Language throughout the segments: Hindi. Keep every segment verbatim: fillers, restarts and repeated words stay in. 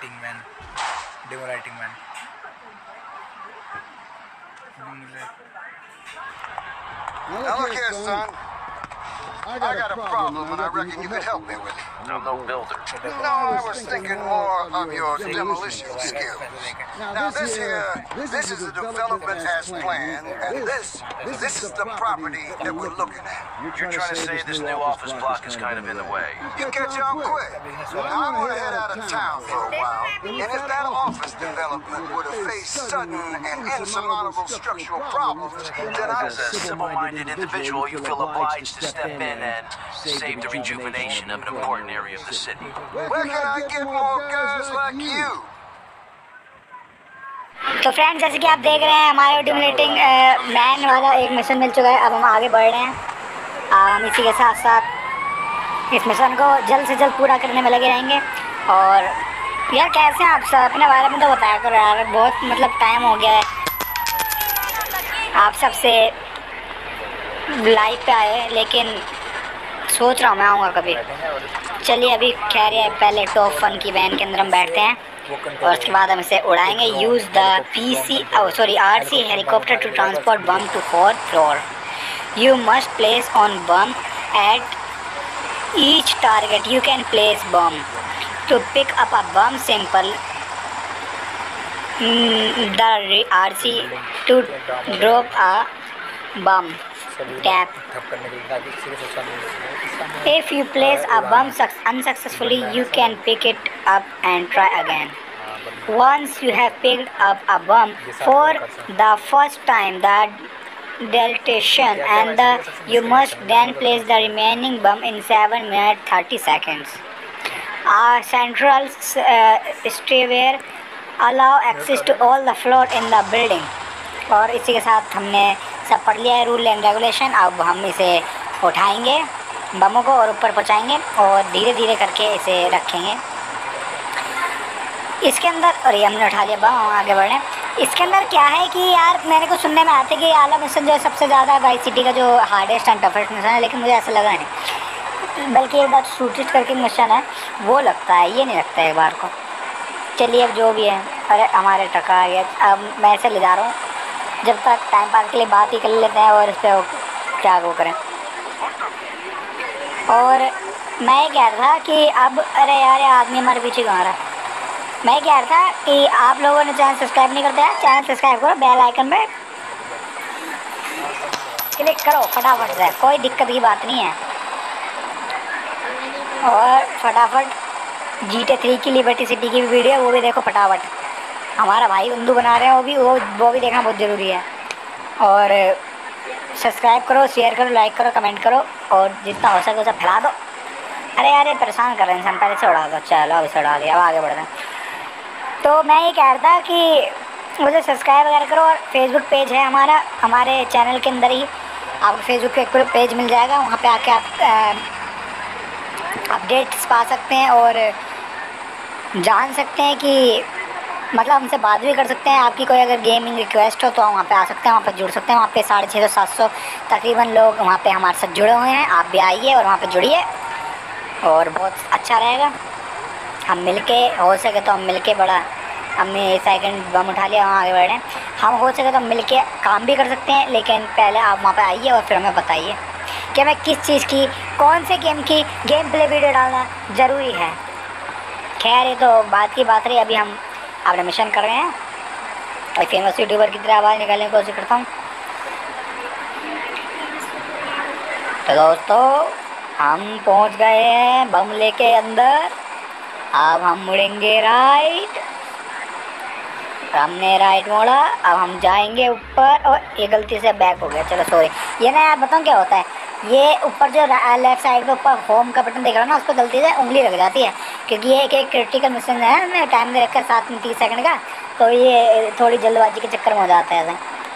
Lighting man, demo lighting man. Now look here, son. I got, I got a problem, and I reckon you could help me with it. I'm no builder. No, I was thinking more of your demolition skills. Now this here, this is a development as planned, and this, this is the property that we're looking at. You're trying to say this new office block is kind of in the way. You catch on quick. Now I'm gonna head out of town for a while, and if that office development were to face sudden and insurmountable structural problems, then I... As a civil-minded individual, you feel obliged to step in and save the rejuvenation of an important area of the city. Where can I get more guys like you? तो फ्रेंड्स, जैसे कि आप देख रहे हैं हमारे डिमोलेटिंग मैन वाला एक मिशन मिल चुका है। अब हम आगे बढ़ रहे हैं। हम इसी के साथ साथ इस मिशन को जल्द से जल्द पूरा करने में लगे रहेंगे। और यार कैसे आप सब अपने बारे में तो बताया करो यार, बहुत मतलब टाइम हो गया है आप सबसे लाइव पे आए, लेकिन सोच रहा हूँ मैं आऊँगा कभी। चलिए अभी खैर है, पहले टॉप वन की वैन के अंदर हम बैठते हैं और उसके बाद हम इसे उड़ाएंगे। Use the P C sorry R C helicopter to transport bomb to fourth floor. You must place on bomb at each target. You can place bomb to pick up a bomb simple the R C to drop a bomb tap. If you place a bomb unsuccessfully, you can pick it up and try again. Once you have picked up a bomb for the first time, the detonation and the you must then place the remaining bomb in seven minutes thirty seconds. A central uh, stairway allow access to all the floor in the building. और इसी के साथ हमने सब पढ़ लिया है रूल एंड रेगुलेशन। अब हम इसे उठाएंगे बमों को और ऊपर पहुंचाएंगे और धीरे धीरे करके इसे रखेंगे इसके अंदर। और ये हमने उठा लिया बम, हम आगे बढ़ रहे हैं। इसके अंदर क्या है कि यार मेरे को सुनने में आते कि आला मिशन जो है सबसे ज़्यादा वाइस सिटी का जो हार्डेस्ट एंड टफेस्ट मिशन है, लेकिन मुझे ऐसा लगा नहीं, बल्कि एक बार शूटिस्ट करके मिशन है वो लगता है, ये नहीं लगता है एक बार को। चलिए अब जो भी है, अरे हमारे टका आ गया। अब मैं इसे ले जा रहा हूँ, जब तक टाइम पास के लिए बात ही कर लेते हैं और इस पर क्या वो करें। और मैं कह रहा था कि अब अरे यार ये आदमी हमारे पीछे कहाँ रहा। मैं कह रहा था कि आप लोगों ने चैनल सब्सक्राइब नहीं करते हैं, चैनल सब्सक्राइब करो, बेल आइकन पे क्लिक करो फटाफट से, कोई दिक्कत की बात नहीं है। और फटाफट जी टी थ्री की लिबर्टी सिटी की भी वीडियो वो भी देखो फटाफट। हमारा भाई उंदू बना रहे हैं, वो भी वो वो भी देखना बहुत ज़रूरी है। और सब्सक्राइब करो, शेयर करो, लाइक करो, कमेंट करो और जितना हो सके उसे फैला दो। अरे यार ये परेशान कर रहे हैं इंसान, पहले से उड़ा दो। चलो अब इसे उड़ा दिया, अब आगे बढ़ रहे हैं। तो मैं ये कह रहा था कि मुझे सब्सक्राइब वगैरह करो। और फेसबुक पेज है हमारा, हमारे चैनल के अंदर ही आपको फेसबुक पे एक पेज मिल जाएगा, वहाँ पे आके आप अपडेट्स पा सकते हैं और जान सकते हैं कि मतलब हमसे बात भी कर सकते हैं। आपकी कोई अगर गेमिंग रिक्वेस्ट हो तो वहाँ पे आ सकते हैं, वहाँ पे जुड़ सकते हैं। वहाँ पे साढ़े छः सौ सात सौ तकरीबन लोग वहाँ पे हमारे साथ जुड़े हुए हैं। आप भी आइए और वहाँ पे जुड़िए और बहुत अच्छा रहेगा। हम मिलके हो सके तो हम मिलके बड़ा, हमने सेकंड बम उठा लिया, वहाँ आगे बढ़े। हम हो सके तो मिलके काम भी कर सकते हैं, लेकिन पहले आप वहाँ पे आइए और फिर हमें बताइए कि हमें किस चीज़ की, कौन से गेम की गेम प्ले वीडियो डालना ज़रूरी है। खैर ये तो बात की बात रही, अभी हम अपना मिशन कर रहे हैं और फेमस यूट्यूबर की तरह आवाज़ निकालने की कोशिश करता हूँ। तो दोस्तों हम पहुँच गए हैं बम लेके अंदर। अब हम मुड़ेंगे राइट, हमने राइट मोड़ा, अब हम जाएंगे ऊपर। और ये गलती से बैक हो गया, चलो सॉरी। ये ना यार बताऊँ क्या होता है, ये ऊपर जो लेफ्ट साइड पे ऊपर होम का बटन देख रहा हूँ ना, उस पर गलती से उंगली लग जाती है, क्योंकि ये एक एक क्रिटिकल मिशन है। मैं टाइम दे रखा सात में तीस सेकंड का, तो ये थोड़ी जल्दबाजी के चक्कर में हो जाता है ऐसा।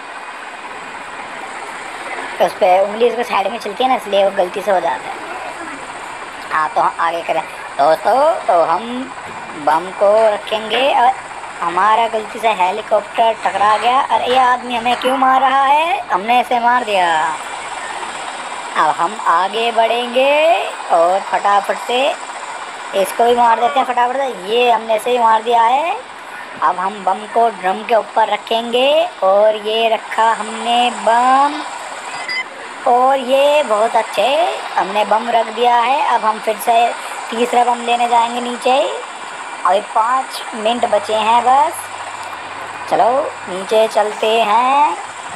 तो उस पर उंगली उसको साइड में चलती है ना, इसलिए वो गलती से हो जाता है। हाँ तो हम आगे करें दोस्तों, तो हम बम को रखेंगे और हमारा गलती से हेलीकॉप्टर टकरा गया। अरे ये आदमी हमें क्यों मार रहा है, हमने इसे मार दिया। अब हम आगे बढ़ेंगे और फटाफट से इसको भी मार देते हैं फटाफट से। ये हमने से ही मार दिया है। अब हम बम को ड्रम के ऊपर रखेंगे और ये रखा हमने बम, और ये बहुत अच्छे हमने बम रख दिया है। अब हम फिर से तीसरा बम लेने जाएंगे नीचे। अभी पाँच मिनट बचे हैं बस। चलो नीचे चलते हैं।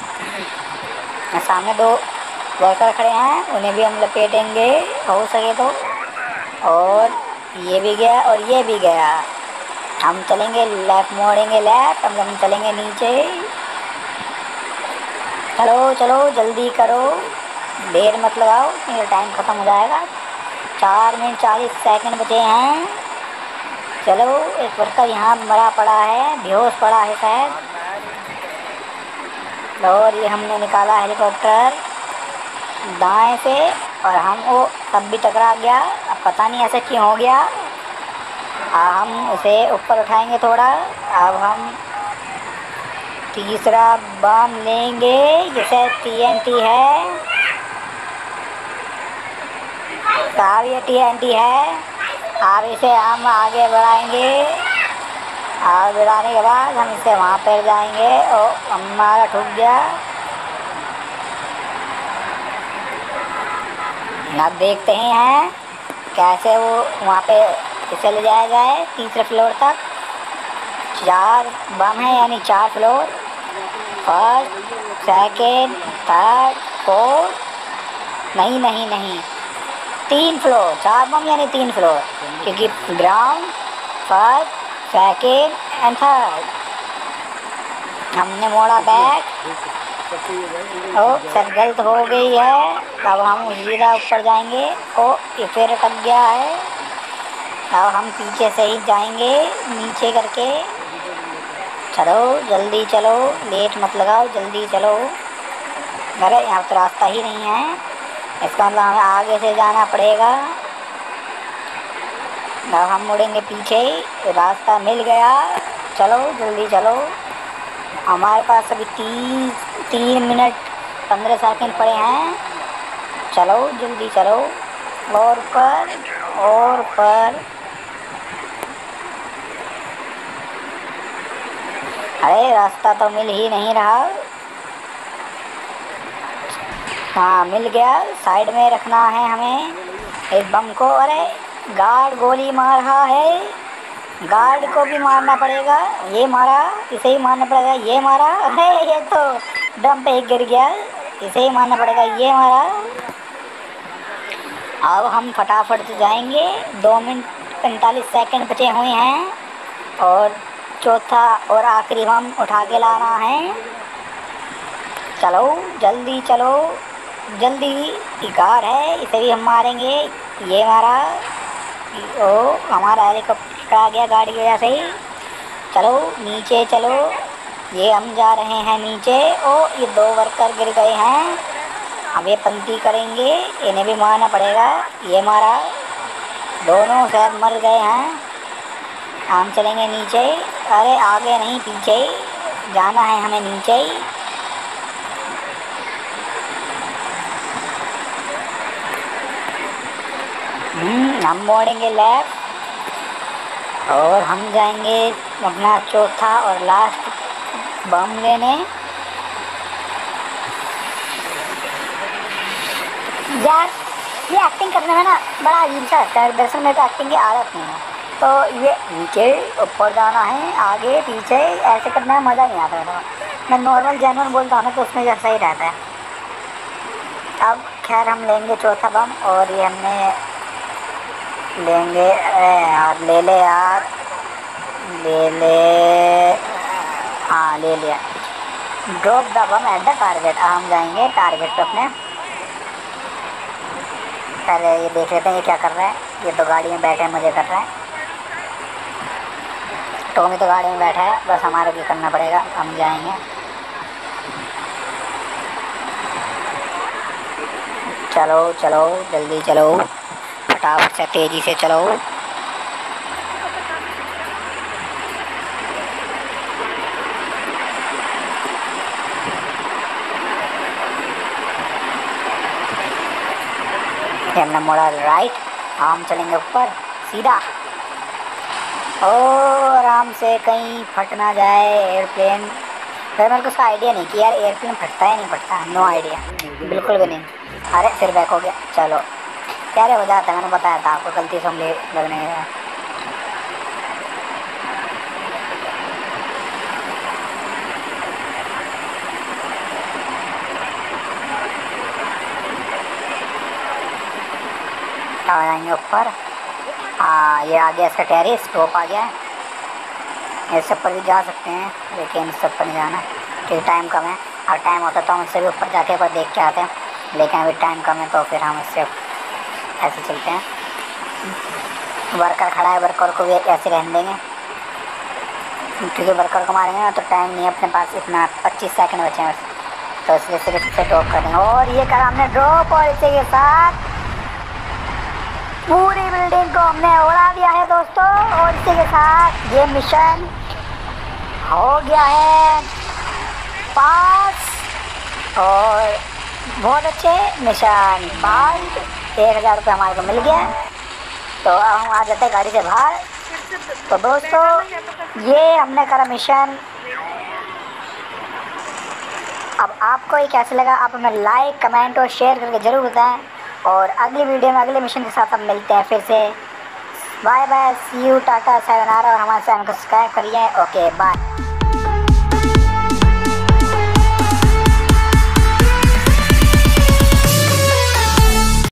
सामने दो वर्कर खड़े हैं, उन्हें भी हम लपेटेंगे हो सके तो। और ये भी गया और ये भी गया। हम चलेंगे लेफ्ट, मोड़ेंगे लेफ्ट। अब हम चलेंगे नीचे। चलो चलो जल्दी करो, देर मत लगाओ, मेरा टाइम ख़त्म हो जाएगा। चार मिनट चालीस सेकंड बचे हैं। चलो एक वर्कर यहाँ मरा पड़ा है, बेहोश पड़ा है शायद। और ये हमने निकाला हेलीकॉप्टर दाएं से, और हम वो तब भी टकरा गया। अब पता नहीं ऐसा क्यों हो गया। अब हम उसे ऊपर उठाएंगे थोड़ा। अब हम तीसरा बम लेंगे, जिसे टीएनटी है। अब ये टीएनटी है। अब इसे हम आगे बढ़ाएंगे। और बढ़ाने के बाद हम इसे वहाँ पर जाएंगे। और हमारा ठुक गया। अब देखते ही हैं कैसे वो वहाँ पे इसे ले जाया जाए तीसरे फ्लोर तक। चार बम है, यानी चार floor, first, second, third, fourth. नहीं नहीं नहीं, तीन फ्लोर। चार बम यानी तीन फ्लोर, क्योंकि ground, first, second and third. हमने मोड़ा बैक। ओ सर गलत हो गई है। अब हम सीधा ऊपर जाएंगे। ओ ये फिर अटक गया है। अब हम पीछे से ही जाएंगे नीचे करके। चलो जल्दी चलो, लेट मत लगाओ, जल्दी चलो। अरे यहाँ तो रास्ता ही नहीं है, इसका मतलब हमें आगे से जाना पड़ेगा। अब हम मुड़ेंगे पीछे, रास्ता मिल गया। चलो जल्दी चलो। हमारे पास अभी तीन तीन मिनट पंद्रह सेकंड पड़े हैं। चलो जल्दी चलो। और ऊपर और ऊपर। अरे रास्ता तो मिल ही नहीं रहा। हाँ मिल गया। साइड में रखना है हमें इस बम को। अरे गार्ड गोली मार रहा है, गार्ड को भी मारना पड़ेगा। ये मारा, इसे ही मारना पड़ेगा। ये मारा, अरे ये तो ड्रम पे ही गिर गया, इसे ही मारना पड़ेगा। ये मारा। अब हम फटाफट से जाएंगे। दो मिनट पैंतालीस सेकंड बचे हुए हैं। और चौथा और आखिरी बम उठा के लाना है। चलो जल्दी चलो जल्दी। ये कार है, इसे भी हम मारेंगे। ये मारा। ओ हमारा हेलीकॉप्टर आ गया गाड़ी की वजह से ही। चलो नीचे चलो। ये हम जा रहे हैं नीचे। ओ ये दो वर्कर गिर गए हैं। अब ये पंक्ति करेंगे, इन्हें भी मारना पड़ेगा। ये मारा, दोनों शायद मर गए हैं। हम चलेंगे नीचे। अरे आगे नहीं, पीछे जाना है हमें, नीचे ही। हम मोड़ेंगे लेफ्ट और हम जाएंगे अपना चौथा और लास्ट बम लेने। यार ये एक्टिंग करने में ना बड़ा अजीब सा लगता है। दरअसल मेरे को एक्टिंग की आदत नहीं है, तो ये नीचे ऊपर जाना है, आगे पीछे ऐसे करने में मज़ा नहीं आता है। मैं नॉर्मल जेन्युइन बोलता हूँ ना, तो उसमें जैसा ही रहता है। अब खैर हम लेंगे चौथा बम, और ये हमने लेंगे। यार ले ले यार, ले ले। हाँ ले लिया। Drop the bomb at the target. हम जाएंगे टारगेट पे अपने। पहले ये देख लेते हैं ये क्या कर रहा है। ये तो गाड़ी में बैठे मज़े कर रहा है। टॉमी तो गाड़ी में बैठा है, बस हमारे भी करना पड़ेगा। हम जाएंगे। चलो चलो जल्दी चलो, फटाफट से तेज़ी से चलो। हमने मोड़ा राइट, हम चलेंगे ऊपर सीधा। और आराम से कहीं फट ना जाए एयरप्लेन। फिर मेरे को उसका आइडिया नहीं कि यार एयरप्लेन फटता है नहीं फटता, नो आइडिया, बिल्कुल भी नहीं। अरे फिर बैक हो गया, चलो यार हो जाता है, मैंने बताया था आपको, गलती से हम ले लगने गया। आ जाएंगे ऊपर। हाँ ये आ गया इसका टेरिस, स्टॉप आ गया है। इस ऊपर भी जा सकते हैं लेकिन इस ऊपर नहीं जाना क्योंकि टाइम कम है। और टाइम होता तो हम इससे भी ऊपर जाके ऊपर देख के आते हैं, लेकिन अभी टाइम कम है तो फिर हम इससे ऐसे चलते हैं। वर्कर खड़ा है, वर्कर को भी ऐसे रहने देंगे क्योंकि वर्कर को मारेंगे ना तो टाइम नहीं है अपने पास इतना, पच्चीस सेकंड बचे हैं बस, तो इसलिए सिर्फ इसे ड्रॉप कर देंगे। और ये करा हमने ड्रॉप और इसी के साथ पूरी बिल्डिंग को हमने उड़ा दिया है दोस्तों। और इसी के साथ ये मिशन हो गया है पास। और बहुत अच्छे मिशन पास, एक हज़ार रुपये हमारे को मिल गया। तो अब हम आ जाते हैं गाड़ी से बाहर। तो दोस्तों ये हमने करा मिशन। अब आपको ये कैसे लगा आप हमें लाइक कमेंट और शेयर करके ज़रूर बताएं। और अगली वीडियो में अगले मिशन के साथ हम मिलते हैं फिर से। Bye bye, see you, tata, सायोनारा। और हमारे चैनल को सब्सक्राइब करिए। Okay bye.